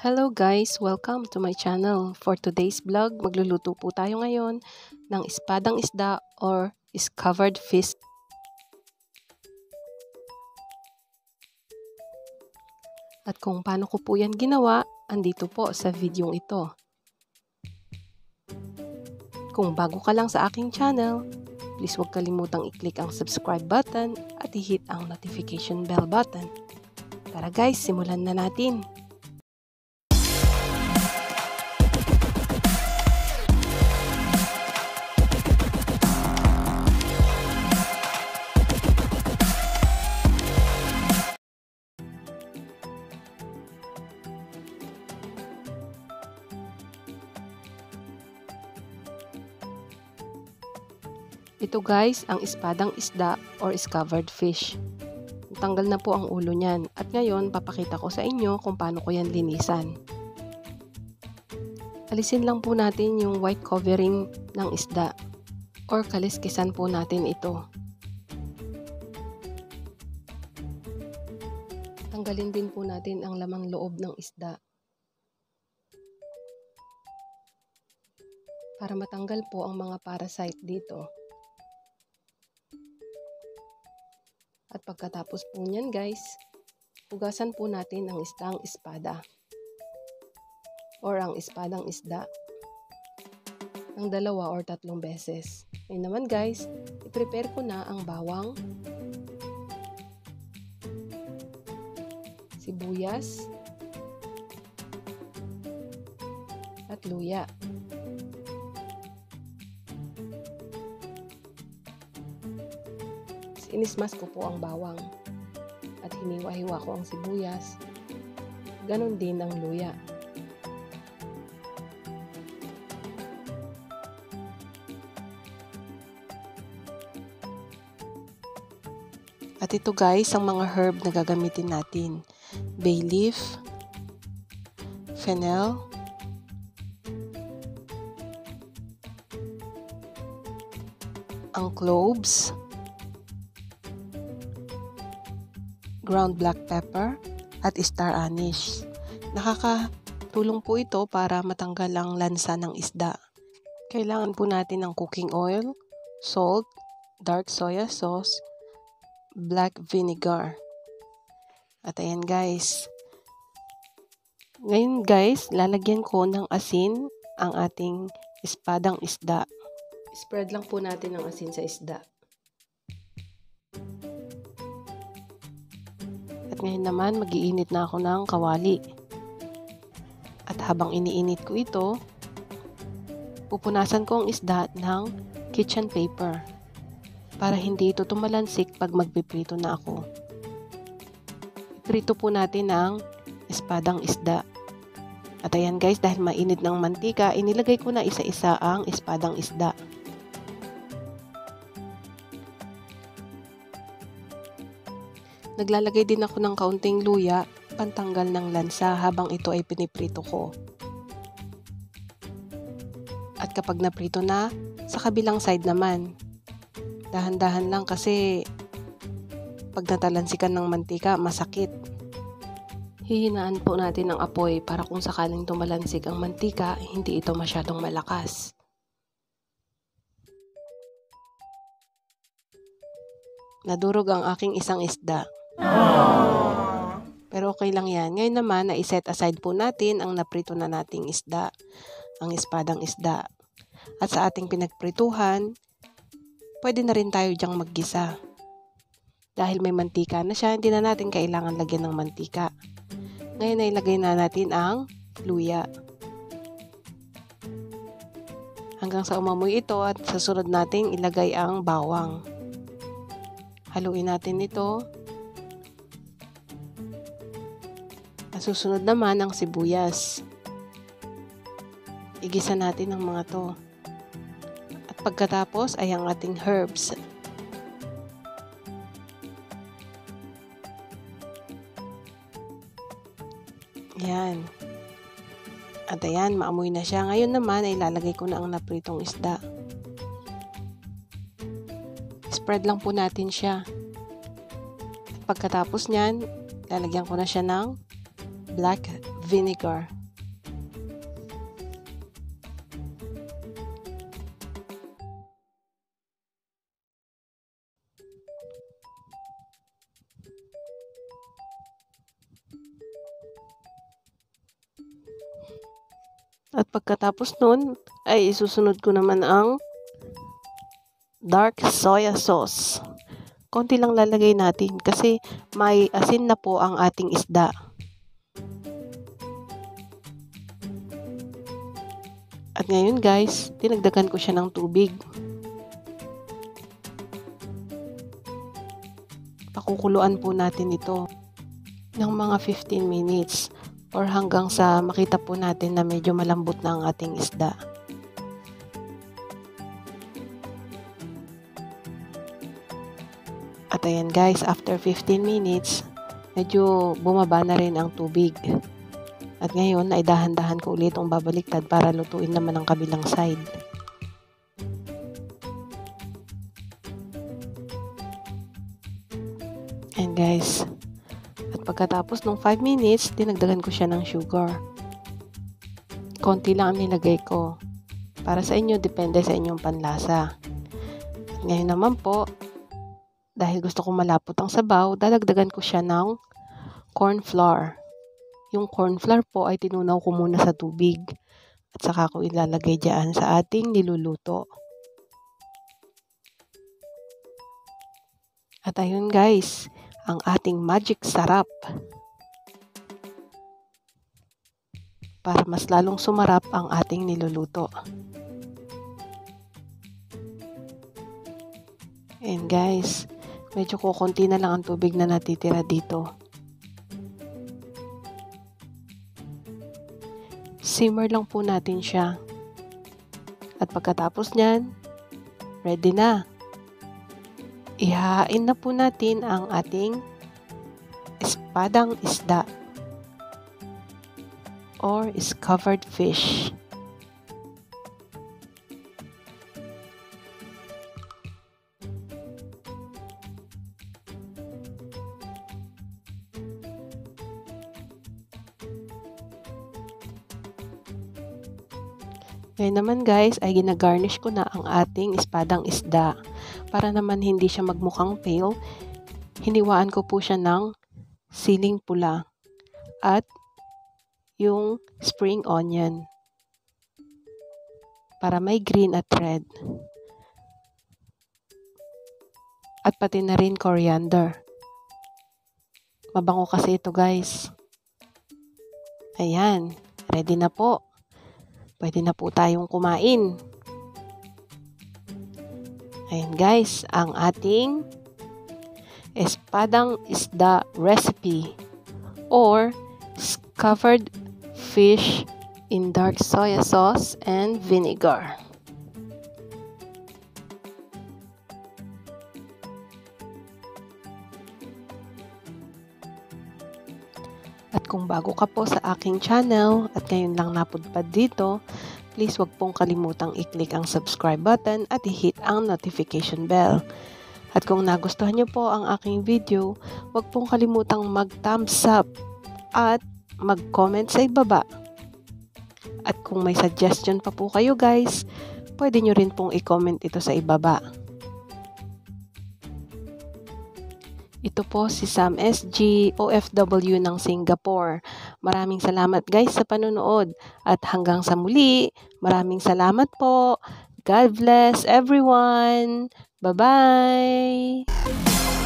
Hello guys! Welcome to my channel. For today's vlog, magluluto po tayo ngayon ng espadang isda or Scabbard fish. At kung paano ko po yan ginawa, andito po sa videong ito. Kung bago ka lang sa aking channel, please huwag kalimutang i-click ang subscribe button at i-hit ang notification bell button. Tara guys, simulan na natin! Ito guys, ang espadang isda or Scabbard fish. Tanggal na po ang ulo niyan. At ngayon, papakita ko sa inyo kung paano ko yan linisan. Alisin lang po natin yung white covering ng isda. Or kaliskisan po natin ito. Tanggalin din po natin ang lamang loob ng isda. Para matanggal po ang mga parasite dito. At pagkatapos po niyan guys, hugasan po natin ang isdang espada or ang espadang isda ng 2 or 3 beses. Ngayon naman guys, i-prepare ko na ang bawang, sibuyas, at luya. Inismas ko po ang bawang at hiniwa-hiwa ko ang sibuyas. Ganon din ang luya. At ito guys, ang mga herb na gagamitin natin. Bay leaf, fennel, ang cloves, ground black pepper, at star anise. Nakakatulong po ito para matanggal ang lansa ng isda. Kailangan po natin ng cooking oil, salt, dark soya sauce, black vinegar. At ayan guys. Ngayon guys, lalagyan ko ng asin ang ating espadang isda. Spread lang po natin ang asin sa isda. At ngayon naman, mag-iinit na ako ng kawali. At habang iniinit ko ito, pupunasan ko ang isda ng kitchen paper para hindi ito tumalansik pag magpiprito na ako. Iprito po natin ang espadang isda. At ayan guys, dahil mainit ng mantika, inilagay ko na isa-isa ang espadang isda. Naglalagay din ako ng kaunting luya, pantanggal ng lansa habang ito ay piniprito ko. At kapag naprito na, sa kabilang side naman, dahan-dahan lang kasi pag natalansikan ng mantika, masakit. Hihinaan po natin ang apoy para kung sakaling tumalansik ang mantika, hindi ito masyadong malakas. Nadurog ang aking isang isda. Pero okay lang yan. Ngayon naman, na-set aside po natin ang naprito na nating isda, ang espadang isda. At sa ating pinagprituhan, pwede na rin tayo dyang maggisa. Dahil may mantika na siya, hindi na natin kailangan lagyan ng mantika. Ngayon ay ilagay na natin ang luya. Hanggang sa umamoy ito at sa sunod nating ilagay ang bawang. Haluin natin ito. At susunod naman ang sibuyas. Igisa natin ang mga to. At pagkatapos ay ang ating herbs. Yan. At ayan, maamoy na siya. Ngayon naman ay lalagay ko na ang napritong isda. Spread lang po natin siya. Pagkatapos niyan, lalagyan ko na siya ng black vinegar. At pagkatapos nun, ay isusunod ko naman ang dark soya sauce. Konti lang lalagay natin kasi may asin na po ang ating isda. At ngayon guys, dinagdagan ko siya ng tubig. Pakukuluan po natin ito ng mga 15 minutes or hanggang sa makita po natin na medyo malambot na ang ating isda. At ayan guys, after 15 minutes, medyo bumaba na rin ang tubig. At ngayon, ay dahan-dahan ko ulit ang babaliktad para lutuin naman ang kabilang side. And guys, at pagkatapos ng 5 minutes, dinagdagan ko siya ng sugar. Konti lang ang nilagay ko. Para sa inyo, depende sa inyong panlasa. At ngayon naman po, dahil gusto kong malapot ang sabaw, dadagdagan ko siya ng corn flour. Yung corn flour po ay tinunaw ko muna sa tubig. At saka ko ilalagay dyan sa ating niluluto. At ayun guys, ang ating magic sarap. Para mas lalong sumarap ang ating niluluto. And guys, medyo kukunti na lang ang tubig na natitira dito. Simmer lang po natin siya. At pagkatapos niyan, ready na. Ihahain na po natin ang ating espadang isda or Scabbard fish. Ngayon naman guys, ay ginagarnish ko na ang ating espadang isda. Para naman hindi siya magmukhang pale, hiniwaan ko po siya ng siling pula at yung spring onion para may green at red. At pati na rin coriander. Mabango kasi ito guys. Ayan, ready na po. Pwede na po tayong kumain. Ayan guys, ang ating espadang isda recipe or Scabbard fish in dark soya sauce and vinegar. At kung bago ka po sa aking channel at ngayon lang napadpad dito, please wag pong kalimutang i-click ang subscribe button at i-hit ang notification bell. At kung nagustuhan niyo po ang aking video, wag pong kalimutang mag-thumbs up at mag-comment sa ibaba. At kung may suggestion pa po kayo guys, pwede nyo rin pong i-comment ito sa ibaba. Ito po si Sam SG, OFW ng Singapore. Maraming salamat guys sa panonood. At hanggang sa muli, maraming salamat po. God bless everyone. Bye-bye!